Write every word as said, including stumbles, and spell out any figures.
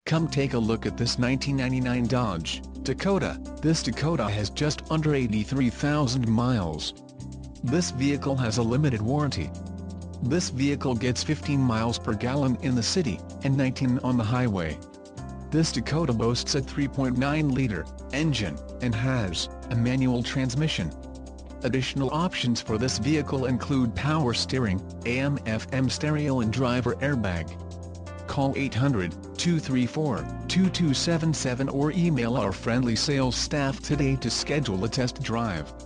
Come take a look at this nineteen ninety-nine Dodge Dakota. This Dakota has just under eighty-three thousand miles. This vehicle has a limited warranty. This vehicle gets fifteen miles per gallon in the city, and nineteen on the highway. This Dakota boasts a three point nine liter engine, and has a manual transmission. Additional options for this vehicle include power steering, A M F M stereo and driver airbag. Call eight hundred, two three four, two two seven seven or email our friendly sales staff today to schedule a test drive.